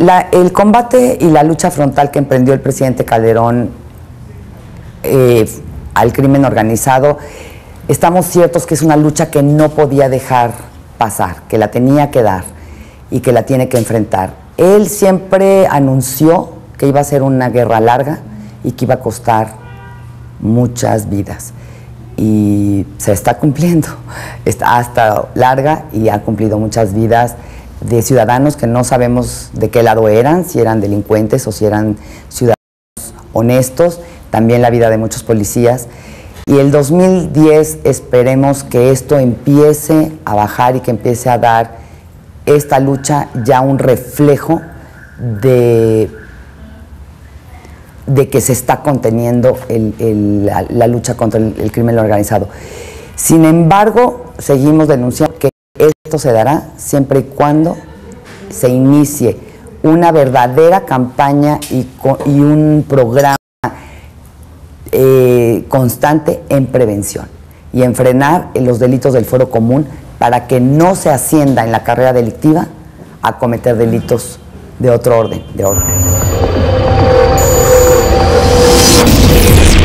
El combate y la lucha frontal que emprendió el presidente Calderón al crimen organizado, estamos ciertos que es una lucha que no podía dejar pasar, que la tenía que dar y que la tiene que enfrentar. Él siempre anunció que iba a ser una guerra larga y que iba a costar muchas vidas. Y se está cumpliendo. Ha estado larga y ha cumplido muchas vidas de ciudadanos que no sabemos de qué lado eran, si eran delincuentes o si eran ciudadanos honestos, también la vida de muchos policías. Y el 2010 esperemos que esto empiece a bajar y que empiece a dar esta lucha ya un reflejo de que se está conteniendo la lucha contra el crimen organizado. Sin embargo, seguimos denunciando que esto se dará siempre y cuando se inicie una verdadera campaña y un programa constante en prevención y en frenar los delitos del fuero común para que no se ascienda en la carrera delictiva a cometer delitos de otro orden.